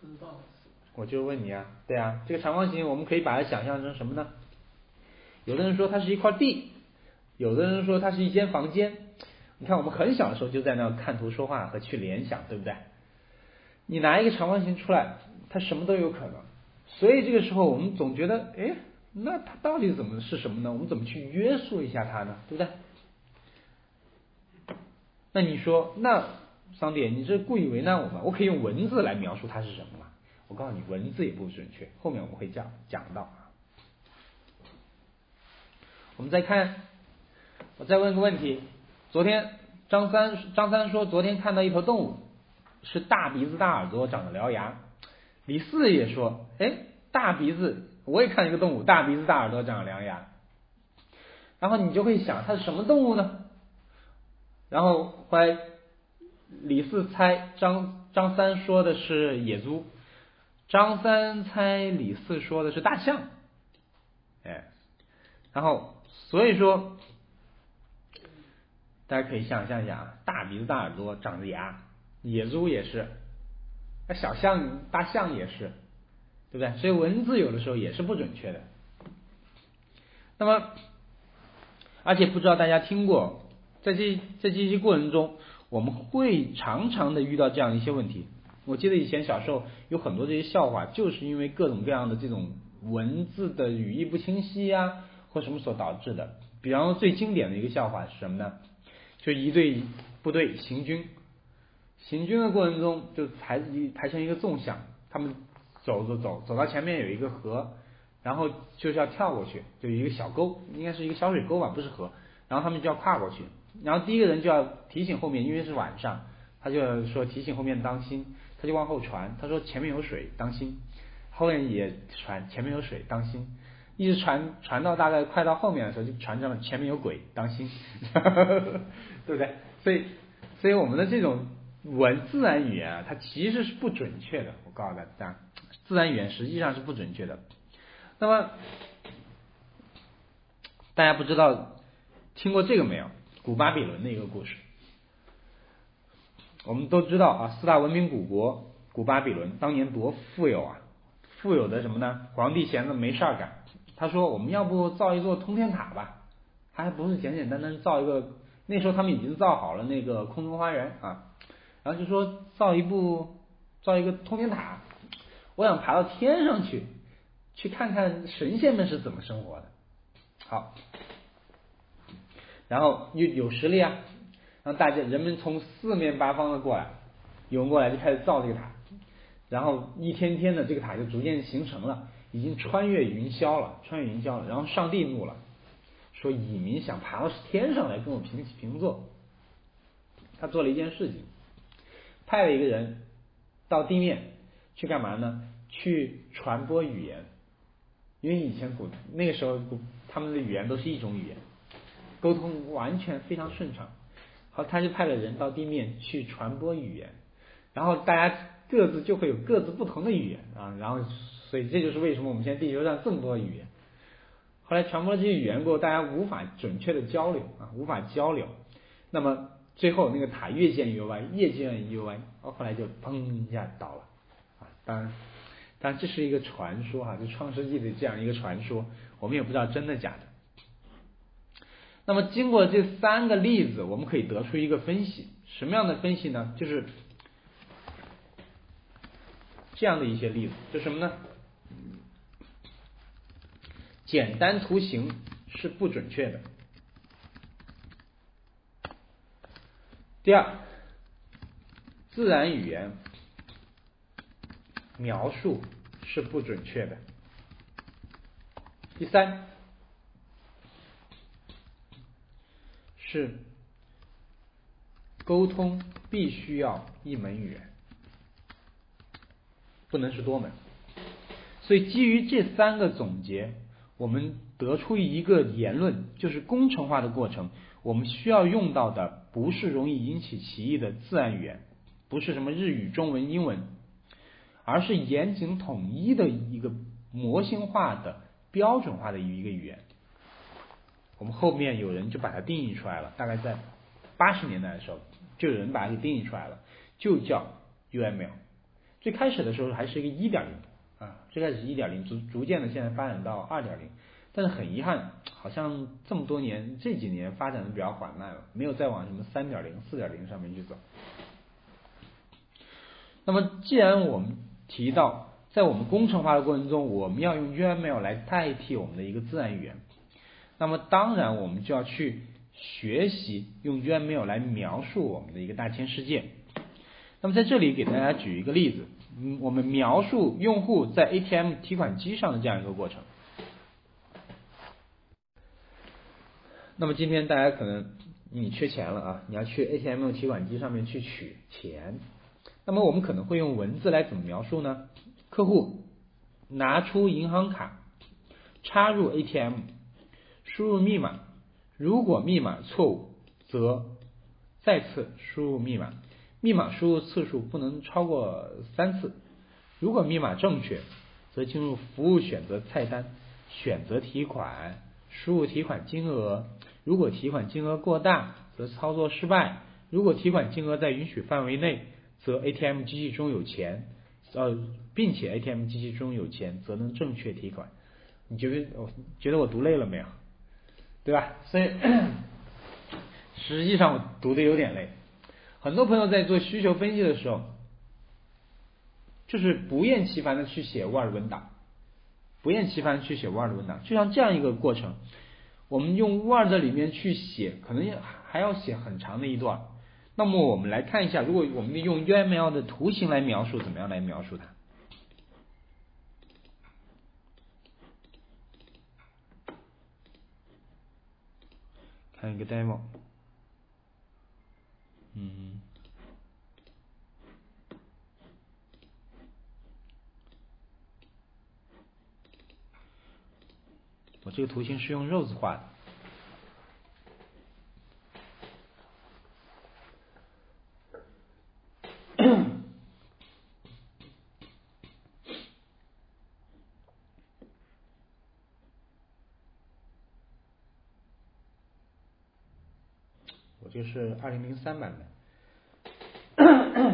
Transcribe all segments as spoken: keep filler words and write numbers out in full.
知道。 我就问你啊，对啊，这个长方形我们可以把它想象成什么呢？有的人说它是一块地，有的人说它是一间房间。你看我们很小的时候就在那看图说话和去联想，对不对？你拿一个长方形出来，它什么都有可能。所以这个时候我们总觉得，哎，那它到底怎么是什么呢？我们怎么去约束一下它呢？对不对？那你说，那桑迪，你这故意为难我吗？我可以用文字来描述它是什么吗？我告诉你，文字也不准确，后面我们会讲讲到。我们再看，我再问个问题。昨天张三张三说，昨天看到一头动物，是大鼻子大耳朵，长着獠牙。李四也说，哎，大鼻子，我也看一个动物，大鼻子大耳朵，长着獠牙。然后你就会想，它是什么动物呢？然后后来李四猜张张三说的是野猪，张三猜李四说的是大象，哎，然后所以说大家可以想象一下啊，大鼻子大耳朵长着牙，野猪也是，那小象大象也是，对不对？所以文字有的时候也是不准确的。那么而且不知道大家听过，在这在这些过程中，我们会常常的遇到这样一些问题。我记得以前小时候有很多这些笑话，就是因为各种各样的这种文字的语义不清晰呀，或什么所导致的。比方说最经典的一个笑话是什么呢？就一队部队行军，行军的过程中就排排成一个纵向，他们走走走走到前面有一个河，然后就是要跳过去，就一个小沟，应该是一个小水沟吧，不是河，然后他们就要跨过去，然后第一个人就要提醒后面，因为是晚上，他就说提醒后面当心，他就往后传，他说前面有水当心，后面也传前面有水当心，一直传传到大概快到后面的时候，就传成了前面有鬼当心对不对？所以所以我们的这种文自然语言啊，它其实是不准确的，我告诉大家，自然语言实际上是不准确的。那么大家不知道听过这个没有？古巴比伦的一个故事。我们都知道啊，四大文明古国古巴比伦当年多富有啊，富有的什么呢？皇帝闲着没事儿干，他说我们要不造一座通天塔吧？他还不是简简单单造一个，那时候他们已经造好了那个空中花园啊，然后就说造一部造一个通天塔，我想爬到天上去，去看看神仙们是怎么生活的。好，然后有有实力啊，让大家人们从四面八方的过来，有人过来就开始造这个塔，然后一天天的这个塔就逐渐形成了，已经穿越云霄了，穿越云霄了。然后上帝怒了，说蚁民想爬到天上来跟我平起平坐。他做了一件事情，派了一个人到地面去干嘛呢？去传播语言，因为以前古那个时候古他们的语言都是一种语言，沟通完全非常顺畅。好，他就派了人到地面去传播语言，然后大家各自就会有各自不同的语言啊，然后所以这就是为什么我们现在地球上这么多语言。后来传播了这些语言过后，大家无法准确的交流啊，无法交流，那么最后那个塔越建越歪，越建越歪，后来就砰一下倒了啊！当然，当然这是一个传说啊，就创世纪的这样一个传说，我们也不知道真的假的。那么经过这三个例子，我们可以得出一个分析，什么样的分析呢？就是这样的一些例子，就什么呢？简单图形是不准确的。第二，自然语言描述是不准确的。第三，是沟通必须要一门语言，不能是多门。所以基于这三个总结，我们得出一个言论，就是工程化的过程，我们需要用到的不是容易引起歧义的自然语言，不是什么日语、中文、英文，而是严谨统一的一个模型化的标准化的一个语言。我们后面有人就把它定义出来了，大概在八十年代的时候，就有人把它给定义出来了，就叫 U M L。 最开始的时候还是一个 一点零 啊，最开始是 一点零 逐逐渐的现在发展到 二点零， 但是很遗憾，好像这么多年这几年发展的比较缓慢了，没有再往什么 三点零 四点零 上面去走。那么既然我们提到在我们工程化的过程中，我们要用 U M L 来代替我们的一个自然语言，那么当然我们就要去学习用 U M L 来描述我们的一个大千世界。那么在这里给大家举一个例子，嗯，我们描述用户在 A T M 提款机上的这样一个过程。那么今天大家可能你缺钱了啊，你要去 A T M 提款机上面去取钱，那么我们可能会用文字来怎么描述呢？客户拿出银行卡，插入 A T M， 输入密码，如果密码错误，则再次输入密码，密码输入次数不能超过三次，如果密码正确，则进入服务选择菜单，选择提款，输入提款金额，如果提款金额过大，则操作失败，如果提款金额在允许范围内，则 A T M 机器中有钱，呃，并且 A T M 机器中有钱，则能正确提款。你觉得我觉得我读累了没有？对吧？所以实际上我读的有点累。很多朋友在做需求分析的时候，就是不厌其烦的去写 Word 文档，不厌其烦去写 Word 文档，就像这样一个过程，我们用 Word 里面去写，可能还要写很长的一段。那么我们来看一下，如果我们用 U M L 的图形来描述，怎么样来描述它？看一个 demo， 嗯，我这个图形是用 Rose 画的。我这是二零零三版的。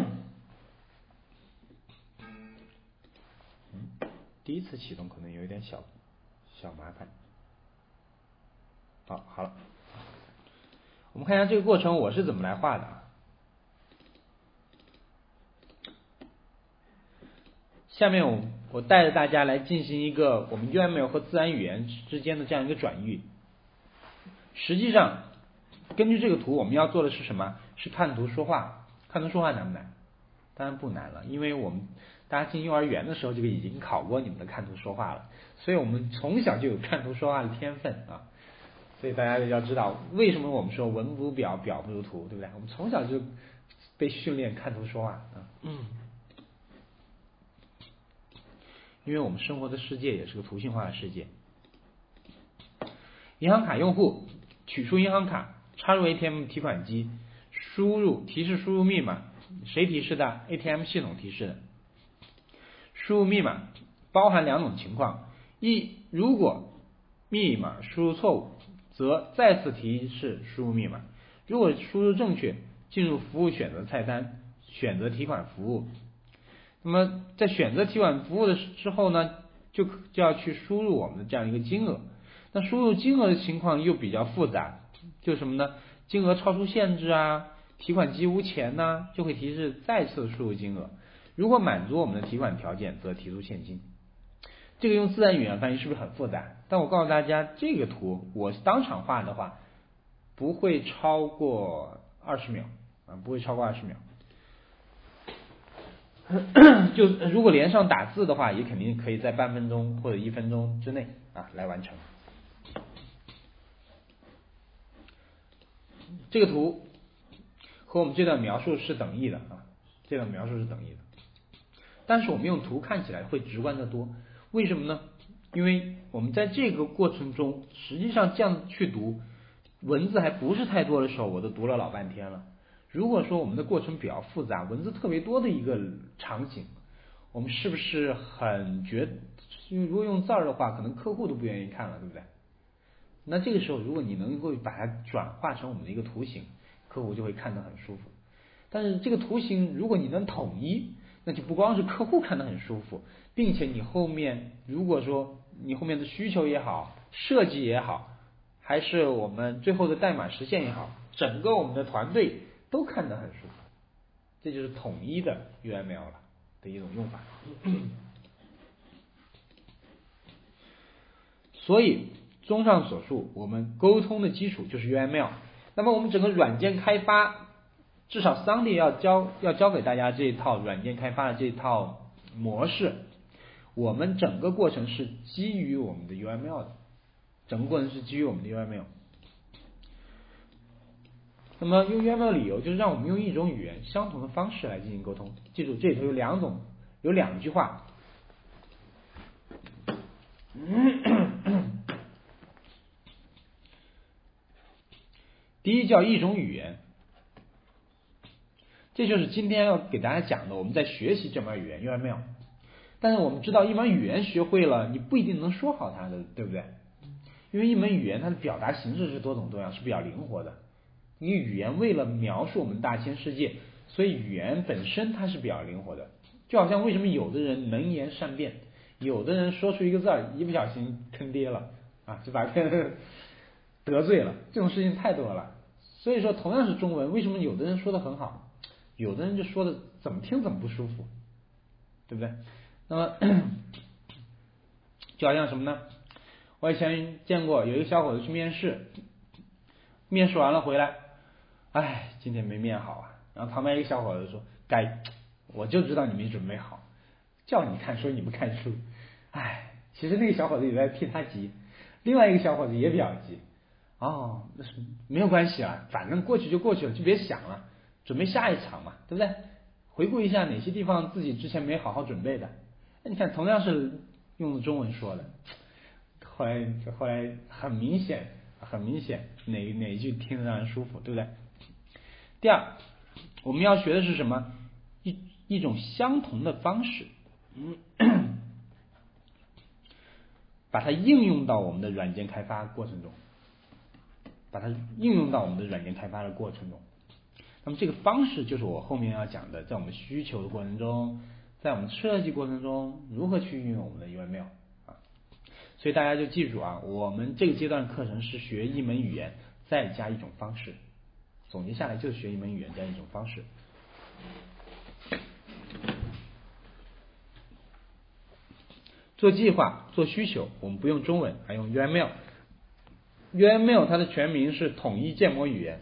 嗯，第一次启动可能有一点小小麻烦。好，好了，我们看一下这个过程我是怎么来画的啊。下面我我带着大家来进行一个我们 U M L 和自然语言之间的这样一个转译。实际上根据这个图我们要做的是什么？是看图说话。看图说话难不难？当然不难了，因为我们大家进幼儿园的时候就已经考过你们的看图说话了，所以我们从小就有看图说话的天分啊。所以大家要知道为什么我们说文不如表，表不如图，对不对？我们从小就被训练看图说话啊。嗯，因为我们生活的世界也是个图形化的世界。银行卡用户取出银行卡，插入 A T M 提款机，输入提示输入密码，谁提示的？ A T M 系统提示的。输入密码包含两种情况，一，如果密码输入错误，则再次提示输入密码，如果输入正确，进入服务选择菜单，选择提款服务。那么在选择提款服务的之后呢，就就要去输入我们的这样一个金额。那输入金额的情况又比较复杂，就是什么呢？金额超出限制啊，提款机无钱呐、啊，就会提示再次输入金额。如果满足我们的提款条件，则提出现金。这个用自然语言翻译是不是很复杂？但我告诉大家，这个图我当场画的话，不会超过二十秒啊，不会超过二十秒。就如果连上打字的话，也肯定可以在半分钟或者一分钟之内啊来完成。这个图和我们这段描述是等义的啊，这段描述是等义的，但是我们用图看起来会直观得多。为什么呢？因为我们在这个过程中，实际上这样去读，文字还不是太多的时候，我都读了老半天了。如果说我们的过程比较复杂，文字特别多的一个场景，我们是不是很觉？因为如果用字儿的话，可能客户都不愿意看了，对不对？那这个时候，如果你能够把它转化成我们的一个图形，客户就会看得很舒服。但是这个图形，如果你能统一， 那就不光是客户看得很舒服，并且你后面如果说你后面的需求也好，设计也好，还是我们最后的代码实现也好，整个我们的团队都看得很舒服，这就是统一的 U M L 了的一种用法。所以综上所述，我们沟通的基础就是 U M L。那么我们整个软件开发，至少 Sandy 要教要教给大家这一套软件开发的这一套模式，我们整个过程是基于我们的 U M L 的，整个过程是基于我们的 U M L。那么用 U M L 理由就是让我们用一种语言相同的方式来进行沟通。记住，这里头有两种，有两句话。第一叫一种语言，这就是今天要给大家讲的，我们在学习这门语言 U M L。但是我们知道，一门语言学会了，你不一定能说好它的，对不对？因为一门语言它的表达形式是多种多样，是比较灵活的。因为语言为了描述我们大千世界，所以语言本身它是比较灵活的。就好像为什么有的人能言善辩，有的人说出一个字儿，一不小心坑爹了啊，就把别人得罪了，这种事情太多了。所以说，同样是中文，为什么有的人说的很好，有的人就说的怎么听怎么不舒服，对不对？那么就好像什么呢？我以前见过有一个小伙子去面试，面试完了回来，哎，今天没面好啊。然后旁边一个小伙子说：“该，我就知道你没准备好，叫你看书你不看书。”哎，其实那个小伙子也在替他急，另外一个小伙子也比较急。哦，那是没有关系啊，反正过去就过去了，就别想了，准备下一场嘛，对不对？回顾一下哪些地方自己之前没好好准备的。你看，同样是用的中文说的，后来后来很明显，很明显哪哪一句听得让人舒服，对不对？第二，我们要学的是什么？一一种相同的方式，嗯，把它应用到我们的软件开发过程中。把它应用到我们的软件开发的过程中，那么这个方式就是我后面要讲的，在我们需求的过程中，在我们设计过程中，如何去运用我们的 U M L 啊。所以大家就记住啊，我们这个阶段课程是学一门语言再加一种方式，总结下来就是学一门语言加一种方式。做计划、做需求，我们不用中文，还用 U M L。U M L 它的全名是统一建模语言，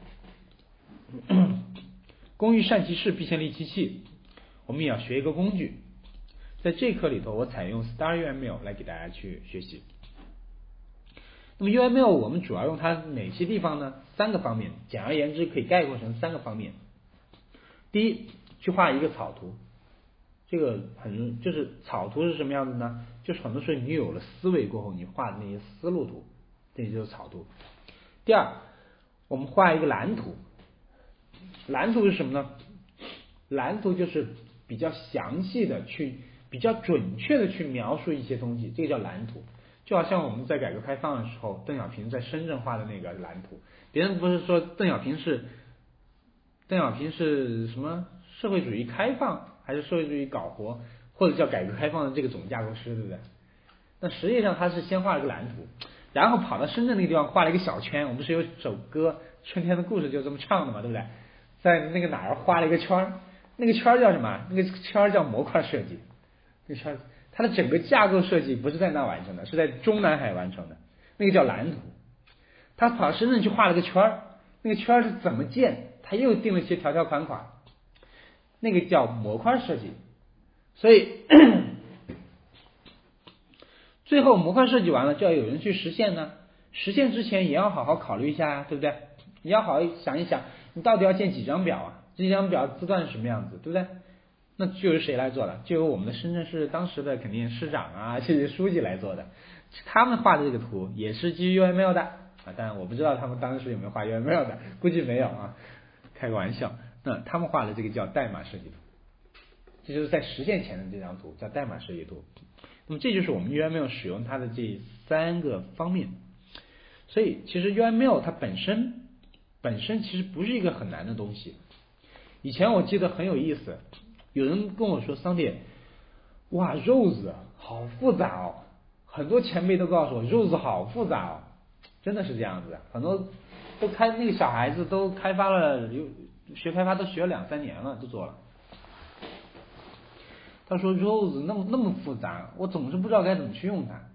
工欲善其事，必先利其器。我们也要学一个工具，在这课里头，我采用 Star U M L 来给大家去学习。那么 U M L 我们主要用它哪些地方呢？三个方面，简而言之可以概括成三个方面。第一，去画一个草图，这个很就是草图是什么样子呢？就是很多时候你有了思维过后，你画的那些思路图。这就是草图。第二，我们画一个蓝图。蓝图是什么呢？蓝图就是比较详细的去，比较准确的去描述一些东西，这个叫蓝图。就好像我们在改革开放的时候，邓小平在深圳画的那个蓝图，别人不是说邓小平是邓小平是什么社会主义开放，还是社会主义搞活，或者叫改革开放的这个总架构师，对不对？那实际上他是先画了个蓝图。然后跑到深圳那个地方画了一个小圈，我们是有首歌《春天的故事》就这么唱的嘛，对不对？在那个哪儿画了一个圈，那个圈叫什么？那个圈叫模块设计。那个圈它的整个架构设计不是在那完成的，是在中南海完成的，那个叫蓝图。他跑到深圳去画了个圈，那个圈是怎么建？他又定了一些条条款款，那个叫模块设计。所以最后模块设计完了，就要有人去实现呢。实现之前也要好好考虑一下呀，对不对？你要好好想一想，你到底要建几张表啊？这张表字段是什么样子，对不对？那就由谁来做了？就由我们的深圳市当时的肯定市长啊，这些书记来做的。他们画的这个图也是基于 U M L 的啊，当然我不知道他们当时有没有画 U M L 的，估计没有啊，开个玩笑。那他们画的这个叫代码设计图，这就是在实现前的这张图叫代码设计图。那么这就是我们 U M L 使用它的这三个方面。所以其实 U M L 它本身本身其实不是一个很难的东西。以前我记得很有意思， 有人跟我说桑迪，哇 Rose 好复杂哦，很多前辈都告诉我 Rose 好复杂哦，真的是这样子的，很多都开那个小孩子都开发了，有学开发都学了两三年了，都做了。他说 Rose 那么那么复杂，我总是不知道该怎么去用它。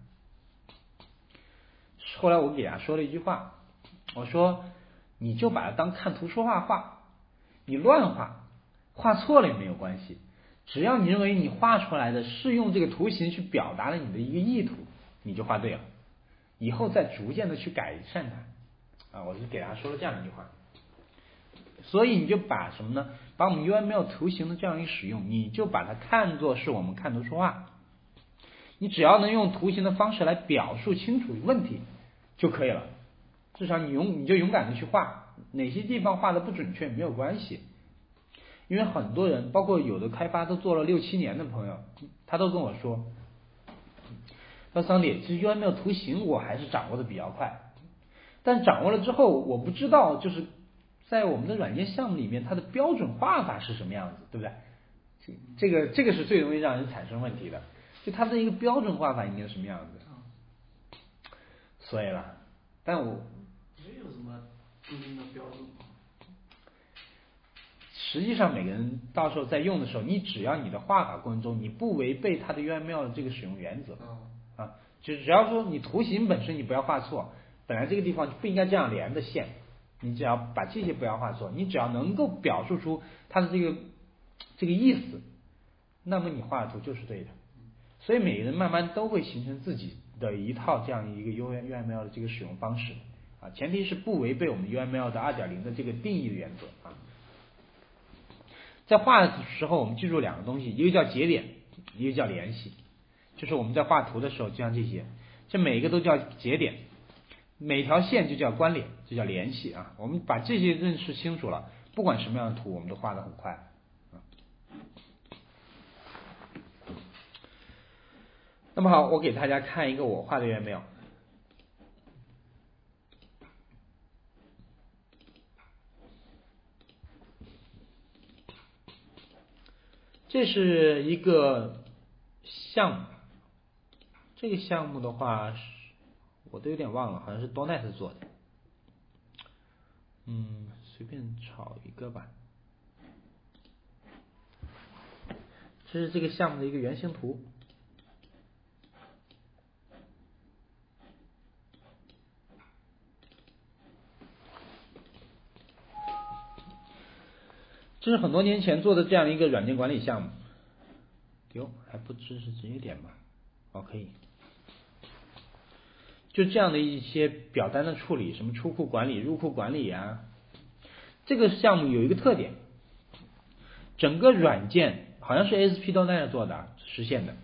后来我给他说了一句话，我说你就把它当看图说话画，你乱画，画错了也没有关系，只要你认为你画出来的是用这个图形去表达了你的一个意图，你就画对了，以后再逐渐的去改善它啊，我就给他说了这样一句话。所以你就把什么呢？把我们 U M L 图形的这样一使用，你就把它看作是我们看图说话。你只要能用图形的方式来表述清楚问题就可以了。至少你勇你就勇敢的去画，哪些地方画的不准确没有关系。因为很多人，包括有的开发都做了六七年的朋友，他都跟我说，说桑迪，其实 U M L 图形我还是掌握的比较快，但掌握了之后，我不知道就是在我们的软件项目里面，它的标准画法是什么样子，对不对？这个这个是最容易让人产生问题的，就它的一个标准画法应该是什么样子。所以了，但我没有什么固定的标准吗？ 实际上每个人到时候在用的时候，你只要你的画法过程中你不违背它的 U M L 的这个使用原则啊，就只要说你图形本身你不要画错，本来这个地方就不应该这样连的线，你只要把这些不要画错，你只要能够表述出它的这个这个意思，那么你画的图就是对的。所以每个人慢慢都会形成自己的一套这样一个 U M L 的这个使用方式啊，前提是不违背我们 U M L 的 二点零 的这个定义的原则啊。在画的时候，我们记住两个东西，一个叫节点，一个叫联系。就是我们在画图的时候，就像这些，这每一个都叫节点，每条线就叫关联，就叫联系啊。我们把这些认识清楚了，不管什么样的图，我们都画得很快。那么好，我给大家看一个我画的 U M L。这是一个项目，这个项目的话，我都有点忘了，好像是 .dot net 做的。嗯，随便炒一个吧。这是这个项目的一个原型图。这是很多年前做的这样一个软件管理项目。哟，还不支持职业点吗？哦，可以。就这样的一些表单的处理，什么出库管理、入库管理啊。这个项目有一个特点，整个软件好像是 A S P .dot net 做的实现的，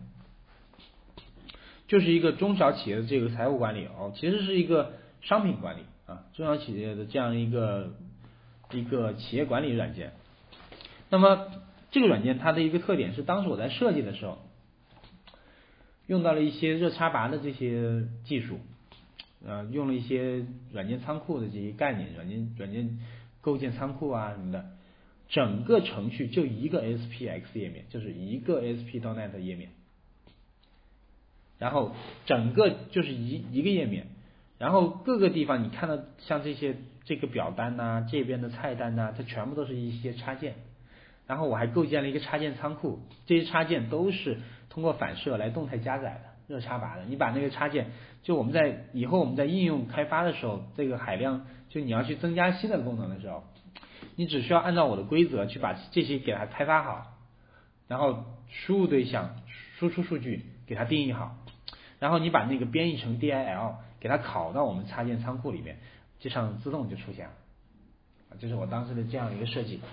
就是一个中小企业的这个财务管理哦，其实是一个商品管理啊，中小企业的这样一个一个企业管理软件。那么这个软件它的一个特点是，当时我在设计的时候，用到了一些热插拔的这些技术，呃，用了一些软件仓库的这些概念，软件软件构建仓库啊什么的，整个程序就一个 A S P X 页面，就是一个 A S P .dot net 页面，然后整个就是一一个页面，然后各个地方你看到像这些这个表单呐、啊，这边的菜单呐、啊，它全部都是一些插件。然后我还构建了一个插件仓库，这些插件都是通过反射来动态加载的，热插拔的。你把那个插件，就我们在以后我们在应用开发的时候，这个海量就你要去增加新的功能的时候，你只需要按照我的规则去把这些给它开发好，然后输入对象、输出数据给它定义好，然后你把那个编译成 D I L 给它拷到我们插件仓库里面，这上自动就出现了。这是我当时的这样一个设计。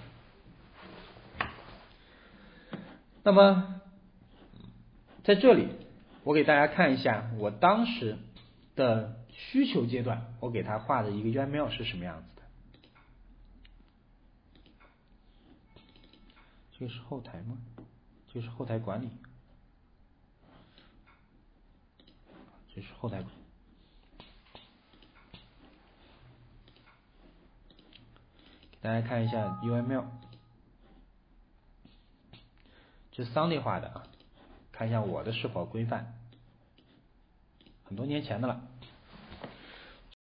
那么在这里我给大家看一下我当时的需求阶段，我给他画的一个 U M L 是什么样子的。这个是后台吗？这个是后台管理，这是后台管理。给大家看一下 U M L。 是桑叶画的啊，看一下我的是否规范，很多年前的了。